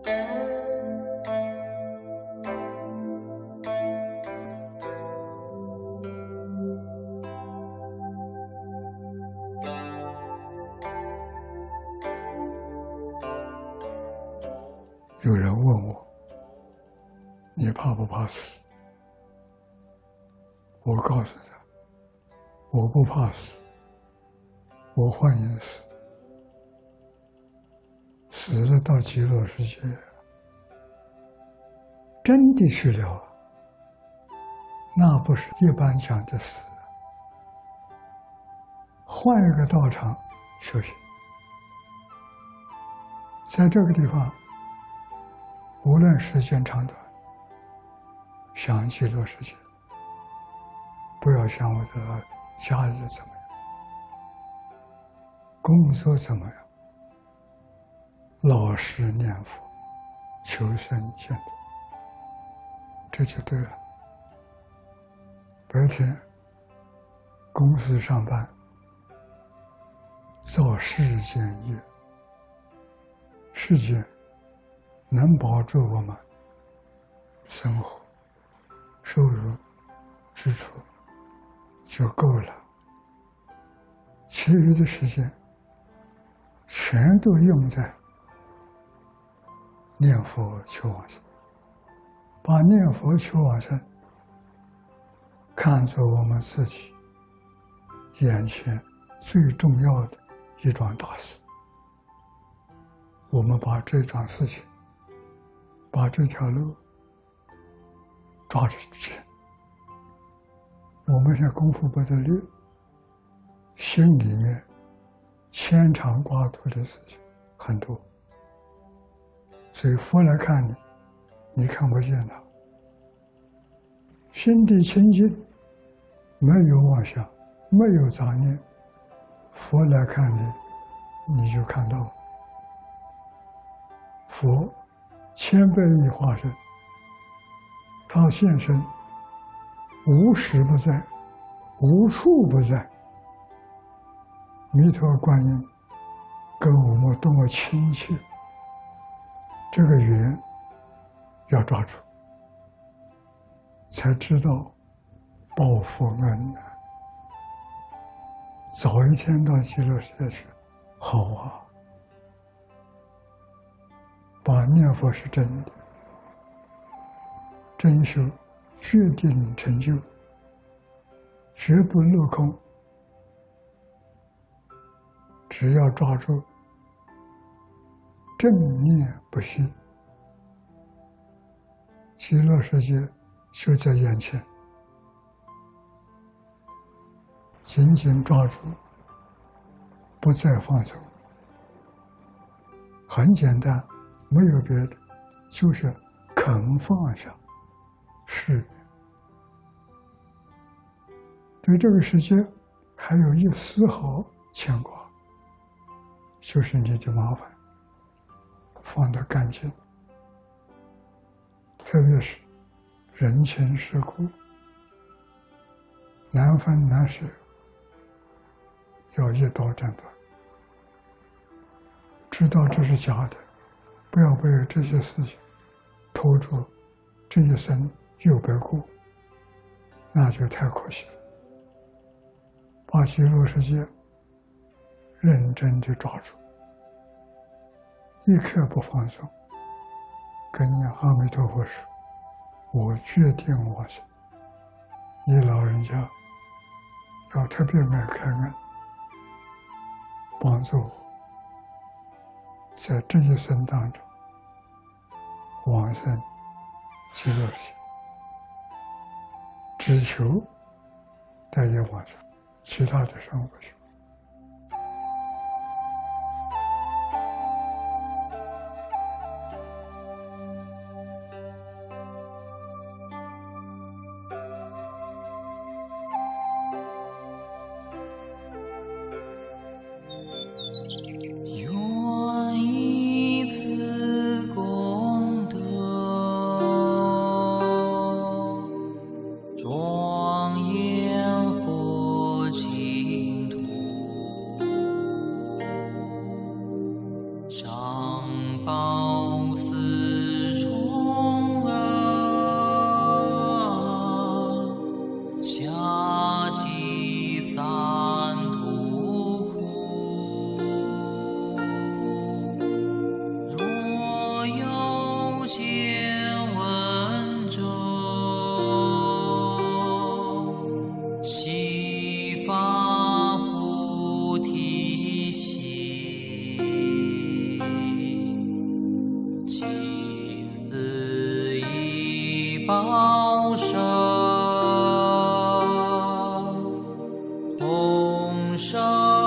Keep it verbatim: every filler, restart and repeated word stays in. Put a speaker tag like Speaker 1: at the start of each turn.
Speaker 1: 有人问我：“你怕不怕死？”我告诉他：“我不怕死，我欢迎死。死了到极乐世界，真的去了，那不是一般讲的死，换一个道场修行，在这个地方。”无论时间长短，想极乐世界，不要想我的家里怎么样，工作怎么样，老实念佛，求生净土，这就对了。白天公司上班，造世间业，世间能保住我们生活、收入、支出就够了，其余的时间全都用在念佛求往生，把念佛求往生看作我们自己眼前最重要的一桩大事。我们把这桩事情，把这条路抓住去，我们现在功夫不得力，心里面牵肠挂肚的事情很多，所以佛来看你，你看不见他，心地清净，没有妄想，没有杂念，佛来看你，你就看到了。佛千百亿化身，他现身，无时不在，无处不在。弥陀观音跟我们多么亲切，这个缘要抓住，才知道报佛恩呢。早一天到极乐世界去，好啊！把念佛是真的，真修，决定成就，绝不落空。只要抓住正念不息，极乐世界就在眼前，紧紧抓住，不再放手。很简单，没有别的，就是肯放下是对这个世界还有一丝毫牵挂，就是你的麻烦放得干净。特别是人情世故，难分难舍，要一刀斩断。知道这是假的，不要被这些事情拖住这一生又白过，那就太可惜了。把极乐世界认真地抓住，一刻不放松，跟你阿弥陀佛说：“我决定往生。”你老人家要特别爱开恩，帮助我在这一生当中往生极乐世界，只求待业往生，其他的生活去。
Speaker 2: 庄严佛净土。 报身，同生。